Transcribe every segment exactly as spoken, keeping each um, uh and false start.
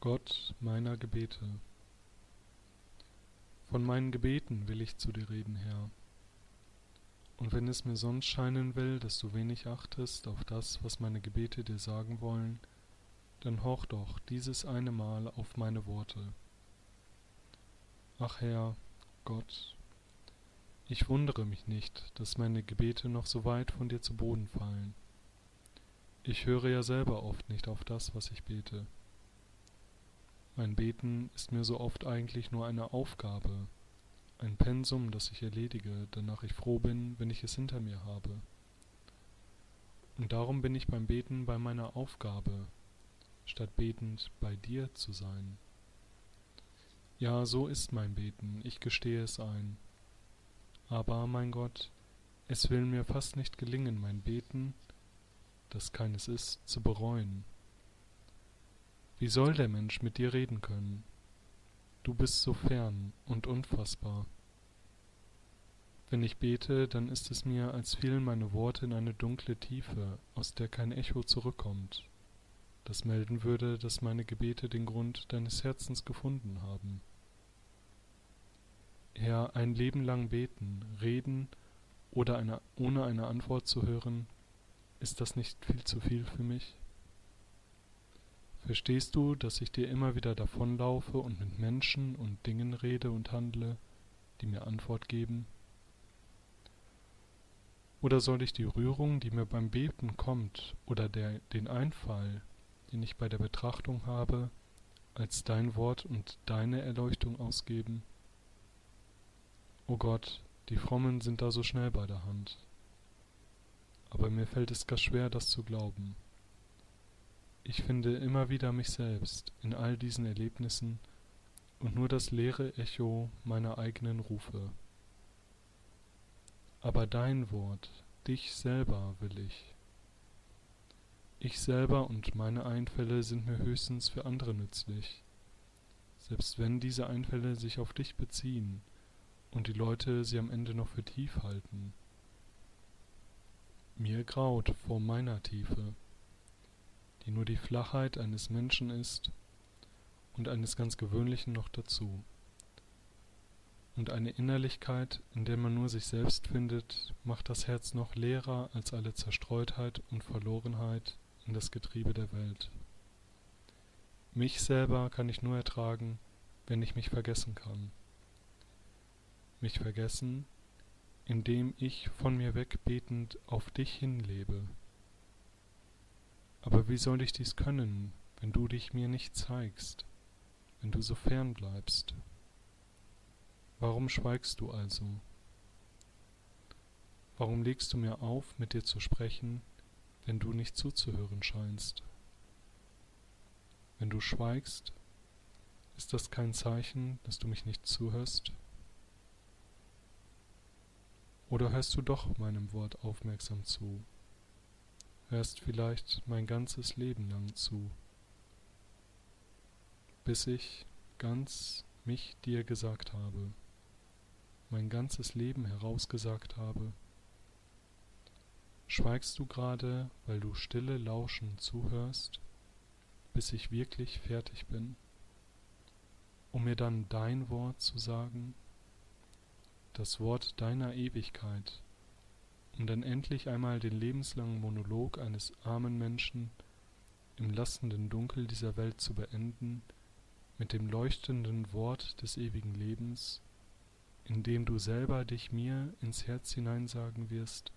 Gott meiner Gebete. Von meinen Gebeten will ich zu dir reden, Herr. Und wenn es mir sonst scheinen will, dass du wenig achtest auf das, was meine Gebete dir sagen wollen, dann horch doch dieses eine Mal auf meine Worte. Ach Herr, Gott, ich wundere mich nicht, dass meine Gebete noch so weit von dir zu Boden fallen. Ich höre ja selber oft nicht auf das, was ich bete. Mein Beten ist mir so oft eigentlich nur eine Aufgabe, ein Pensum, das ich erledige, danach ich froh bin, wenn ich es hinter mir habe. Und darum bin ich beim Beten bei meiner Aufgabe, statt betend bei dir zu sein. Ja, so ist mein Beten, ich gestehe es ein. Aber, mein Gott, es will mir fast nicht gelingen, mein Beten, das keines ist, zu bereuen. Wie soll der Mensch mit dir reden können? Du bist so fern und unfassbar. Wenn ich bete, dann ist es mir, als fielen meine Worte in eine dunkle Tiefe, aus der kein Echo zurückkommt, das melden würde, dass meine Gebete den Grund deines Herzens gefunden haben. Herr, ein Leben lang beten, reden oder eine, ohne eine Antwort zu hören, ist das nicht viel zu viel für mich? Verstehst du, dass ich dir immer wieder davonlaufe und mit Menschen und Dingen rede und handle, die mir Antwort geben? Oder soll ich die Rührung, die mir beim Beten kommt, oder der, den Einfall, den ich bei der Betrachtung habe, als dein Wort und deine Erleuchtung ausgeben? O Gott, die Frommen sind da so schnell bei der Hand. Aber mir fällt es gar schwer, das zu glauben. Ich finde immer wieder mich selbst in all diesen Erlebnissen und nur das leere Echo meiner eigenen Rufe. Aber dein Wort, dich selber will ich. Ich selber und meine Einfälle sind mir höchstens für andere nützlich, selbst wenn diese Einfälle sich auf dich beziehen und die Leute sie am Ende noch für tief halten. Mir graut vor meiner Tiefe, die nur die Flachheit eines Menschen ist und eines ganz Gewöhnlichen noch dazu. Und eine Innerlichkeit, in der man nur sich selbst findet, macht das Herz noch leerer als alle Zerstreutheit und Verlorenheit in das Getriebe der Welt. Mich selber kann ich nur ertragen, wenn ich mich vergessen kann. Mich vergessen, indem ich von mir weg betend auf dich hinlebe. Aber wie soll ich dies können, wenn du dich mir nicht zeigst, wenn du so fern bleibst? Warum schweigst du also? Warum legst du mir auf, mit dir zu sprechen, wenn du nicht zuzuhören scheinst? Wenn du schweigst, ist das kein Zeichen, dass du mich nicht zuhörst? Oder hörst du doch meinem Wort aufmerksam zu? Hörst vielleicht mein ganzes Leben lang zu, bis ich ganz mich dir gesagt habe, mein ganzes Leben herausgesagt habe? Schweigst du gerade, weil du stille lauschend zuhörst, bis ich wirklich fertig bin, um mir dann dein Wort zu sagen, das Wort deiner Ewigkeit, um dann endlich einmal den lebenslangen Monolog eines armen Menschen im lastenden Dunkel dieser Welt zu beenden, mit dem leuchtenden Wort des ewigen Lebens, in dem du selber dich mir ins Herz hineinsagen wirst?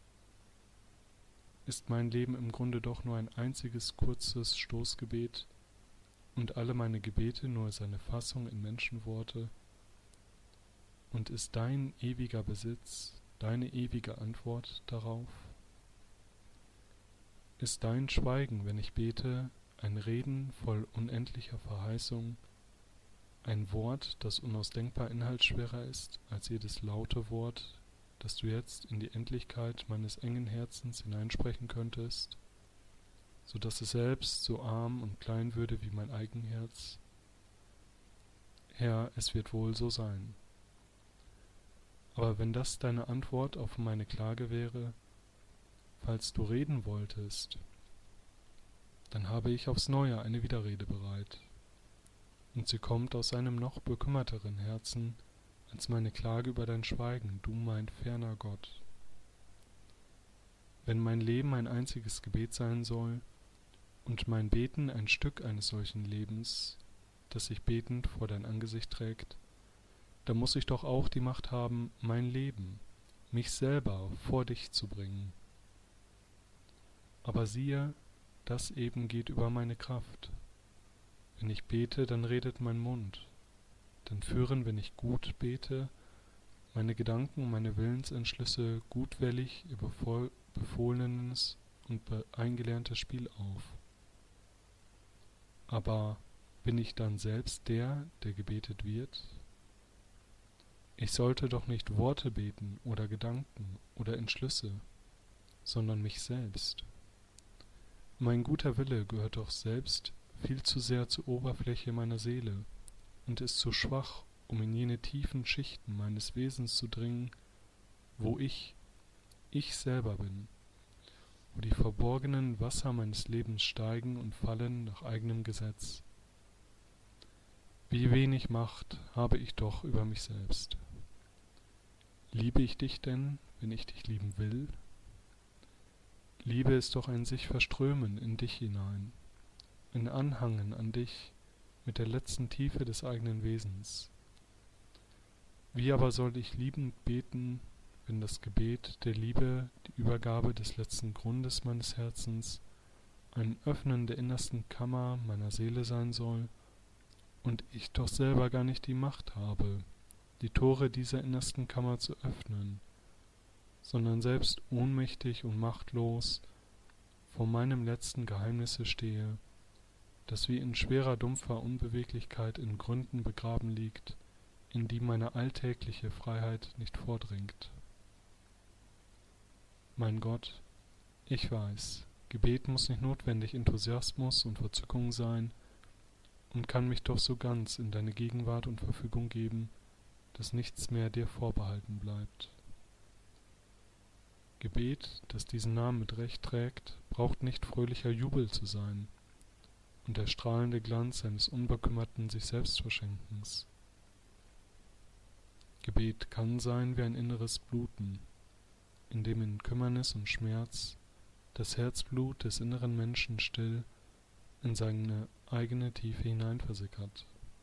Ist mein Leben im Grunde doch nur ein einziges kurzes Stoßgebet und alle meine Gebete nur seine Fassung in Menschenworte? Und ist dein ewiger Besitz deine ewige Antwort darauf? Ist dein Schweigen, wenn ich bete, ein Reden voll unendlicher Verheißung, ein Wort, das unausdenkbar inhaltsschwerer ist als jedes laute Wort, das du jetzt in die Endlichkeit meines engen Herzens hineinsprechen könntest, so dass es selbst so arm und klein würde wie mein Eigenherz? Herr, es wird wohl so sein. Aber wenn das deine Antwort auf meine Klage wäre, falls du reden wolltest, dann habe ich aufs Neue eine Widerrede bereit. und sie kommt aus einem noch bekümmerteren Herzen als meine Klage über dein Schweigen, du mein ferner Gott. Wenn mein Leben ein einziges Gebet sein soll und mein Beten ein Stück eines solchen Lebens, das sich betend vor dein Angesicht trägt, dann muss ich doch auch die Macht haben, mein Leben, mich selber vor dich zu bringen. Aber siehe, das eben geht über meine Kraft. Wenn ich bete, dann redet mein Mund. Dann führen, wenn ich gut bete, meine Gedanken und meine Willensentschlüsse gutwillig über befohlenes und eingelerntes Spiel auf. Aber bin ich dann selbst der, der gebetet wird? Ich sollte doch nicht Worte beten oder Gedanken oder Entschlüsse, sondern mich selbst. Mein guter Wille gehört doch selbst viel zu sehr zur Oberfläche meiner Seele und ist zu schwach, um in jene tiefen Schichten meines Wesens zu dringen, wo ich, ich selber bin, wo die verborgenen Wasser meines Lebens steigen und fallen nach eigenem Gesetz. Wie wenig Macht habe ich doch über mich selbst. Liebe ich dich denn, wenn ich dich lieben will? Liebe ist doch ein sich verströmen in dich hinein, ein Anhangen an dich mit der letzten Tiefe des eigenen Wesens. Wie aber soll ich liebend beten, wenn das Gebet der Liebe die Übergabe des letzten Grundes meines Herzens, ein Öffnen der innersten Kammer meiner Seele sein soll, und ich doch selber gar nicht die Macht habe, die Tore dieser innersten Kammer zu öffnen, sondern selbst ohnmächtig und machtlos vor meinem letzten Geheimnisse stehe, das wie in schwerer, dumpfer Unbeweglichkeit in Gründen begraben liegt, in die meine alltägliche Freiheit nicht vordringt. Mein Gott, ich weiß, Gebet muss nicht notwendig Enthusiasmus und Verzückung sein und kann mich doch so ganz in deine Gegenwart und Verfügung geben, dass nichts mehr dir vorbehalten bleibt. Gebet, das diesen Namen mit Recht trägt, braucht nicht fröhlicher Jubel zu sein und der strahlende Glanz eines unbekümmerten Sich-Selbst-Verschenkens. Gebet kann sein wie ein inneres Bluten, in dem in Kümmernis und Schmerz das Herzblut des inneren Menschen still in seine eigene Tiefe hineinversickert.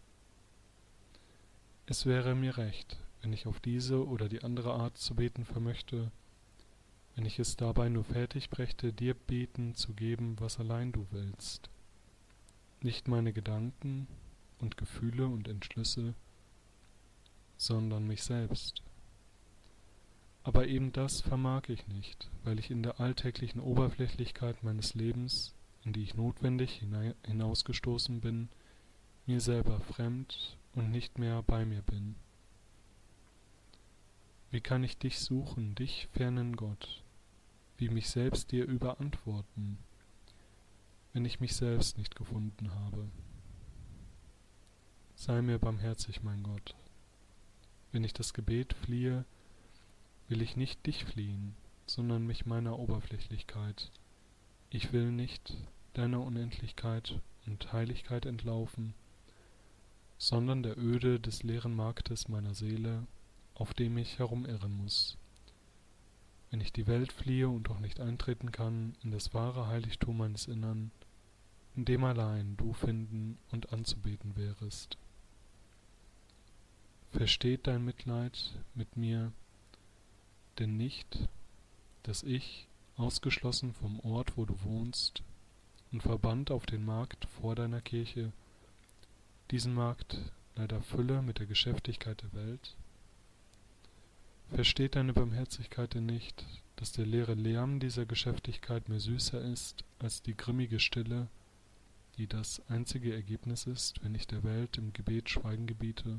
Es wäre mir recht, wenn ich auf diese oder die andere Art zu beten vermöchte, wenn ich es dabei nur fertig brächte, dir Beten zu geben, was allein du willst. Nicht meine Gedanken und Gefühle und Entschlüsse, sondern mich selbst. Aber eben das vermag ich nicht, weil ich in der alltäglichen Oberflächlichkeit meines Lebens, in die ich notwendig hinausgestoßen bin, mir selber fremd und nicht mehr bei mir bin. Wie kann ich dich suchen, dich fernen Gott, wie mich selbst dir überantworten, wenn ich mich selbst nicht gefunden habe? Sei mir barmherzig, mein Gott. Wenn ich das Gebet fliehe, will ich nicht dich fliehen, sondern mich meiner Oberflächlichkeit. Ich will nicht deiner Unendlichkeit und Heiligkeit entlaufen, sondern der Öde des leeren Marktes meiner Seele, auf dem ich herumirren muss. Wenn ich die Welt fliehe und doch nicht eintreten kann in das wahre Heiligtum meines Innern, in dem allein du finden und anzubeten wärest. Versteht dein Mitleid mit mir denn nicht, dass ich, ausgeschlossen vom Ort, wo du wohnst, und verbannt auf den Markt vor deiner Kirche, diesen Markt leider fülle mit der Geschäftigkeit der Welt? Versteht deine Barmherzigkeit denn nicht, dass der leere Lärm dieser Geschäftigkeit mir süßer ist als die grimmige Stille, die das einzige Ergebnis ist, wenn ich der Welt im Gebet Schweigen gebiete,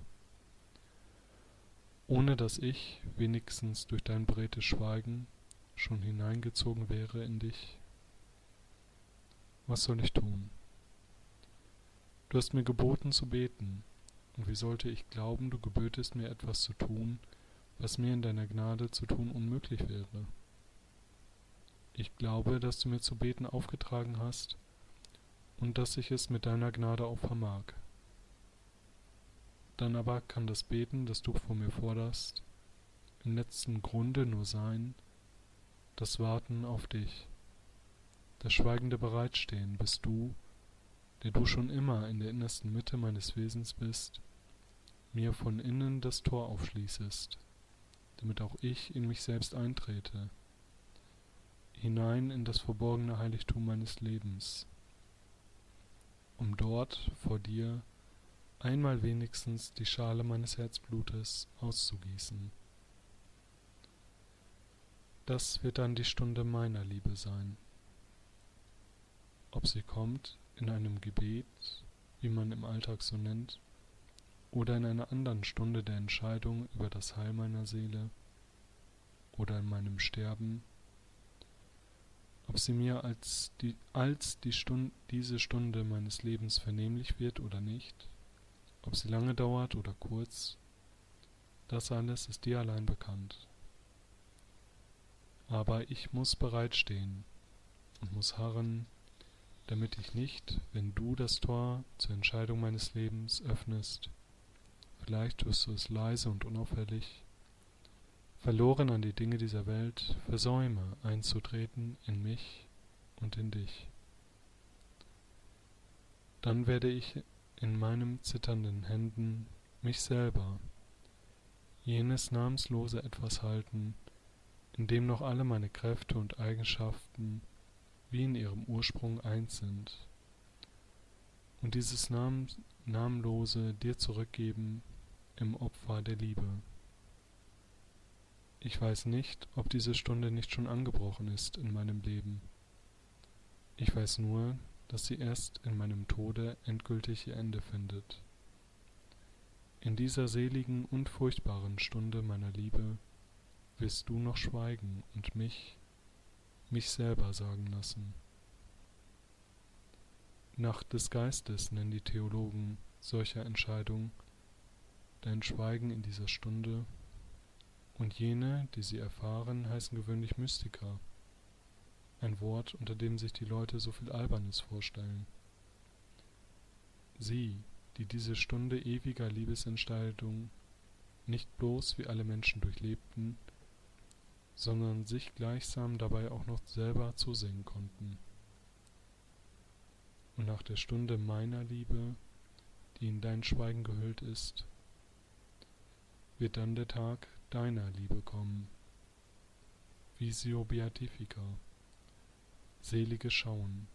ohne dass ich, wenigstens durch dein beredtes Schweigen, schon hineingezogen wäre in dich? Was soll ich tun? Du hast mir geboten zu beten, und wie sollte ich glauben, du gebötest mir etwas zu tun, was mir in deiner Gnade zu tun unmöglich wäre? Ich glaube, dass du mir zu beten aufgetragen hast und dass ich es mit deiner Gnade auch vermag. Dann aber kann das Beten, das du vor mir forderst, im letzten Grunde nur sein, das Warten auf dich, das schweigende Bereitstehen, bis du, der du schon immer in der innersten Mitte meines Wesens bist, mir von innen das Tor aufschließest, damit auch ich in mich selbst eintrete, hinein in das verborgene Heiligtum meines Lebens, um dort vor dir einmal wenigstens die Schale meines Herzblutes auszugießen. Das wird dann die Stunde meiner Liebe sein. Ob sie kommt in einem Gebet, wie man im Alltag so nennt, oder in einer anderen Stunde der Entscheidung über das Heil meiner Seele, oder in meinem Sterben, ob sie mir als die, als die Stund, diese Stunde meines Lebens vernehmlich wird oder nicht, ob sie lange dauert oder kurz, das alles ist dir allein bekannt. Aber ich muss bereitstehen und muss harren, damit ich nicht, wenn du das Tor zur Entscheidung meines Lebens öffnest, vielleicht tust du es leise und unauffällig, verloren an die Dinge dieser Welt, versäume einzutreten in mich und in dich. Dann werde ich in meinen zitternden Händen mich selber, jenes namenslose Etwas halten, in dem noch alle meine Kräfte und Eigenschaften wie in ihrem Ursprung eins sind, und dieses Namen, Namenlose dir zurückgeben im Opfer der Liebe. Ich weiß nicht, ob diese Stunde nicht schon angebrochen ist in meinem Leben. Ich weiß nur, dass sie erst in meinem Tode endgültig ihr Ende findet. In dieser seligen und furchtbaren Stunde meiner Liebe wirst du noch schweigen und mich, mich selber sagen lassen. Nacht des Geistes nennen die Theologen solcher Entscheidung dein Schweigen in dieser Stunde, und jene, die sie erfahren, heißen gewöhnlich Mystiker, ein Wort, unter dem sich die Leute so viel Albernes vorstellen. Sie, die diese Stunde ewiger Liebesentscheidung nicht bloß wie alle Menschen durchlebten, sondern sich gleichsam dabei auch noch selber zusehen konnten. Und nach der Stunde meiner Liebe, die in dein Schweigen gehüllt ist, wird dann der Tag deiner Liebe kommen. Visio Beatifica, seliges Schauen.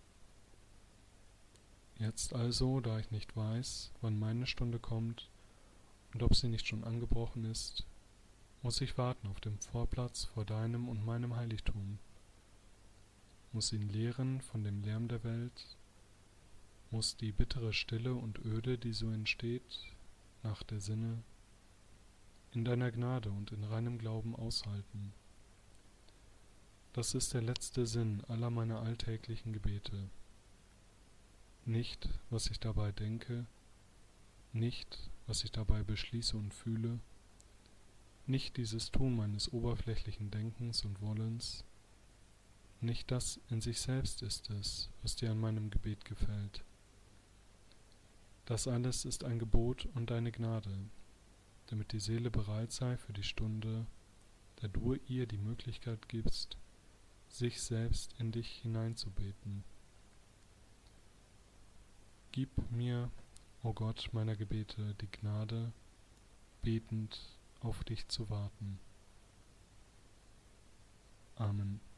Jetzt also, da ich nicht weiß, wann meine Stunde kommt und ob sie nicht schon angebrochen ist, muss ich warten auf dem Vorplatz vor deinem und meinem Heiligtum, muss ihn lehren von dem Lärm der Welt, muss die bittere Stille und Öde, die so entsteht, nach der Sinne, in deiner Gnade und in reinem Glauben aushalten. Das ist der letzte Sinn aller meiner alltäglichen Gebete. Nicht, was ich dabei denke, nicht, was ich dabei beschließe und fühle, nicht dieses Tun meines oberflächlichen Denkens und Wollens, nicht das in sich selbst ist es, was dir an meinem Gebet gefällt. Das alles ist ein Gebot und eine Gnade, damit die Seele bereit sei für die Stunde, da du ihr die Möglichkeit gibst, sich selbst in dich hineinzubeten. Gib mir, o Gott meiner Gebete, die Gnade, betend auf dich zu warten. Amen.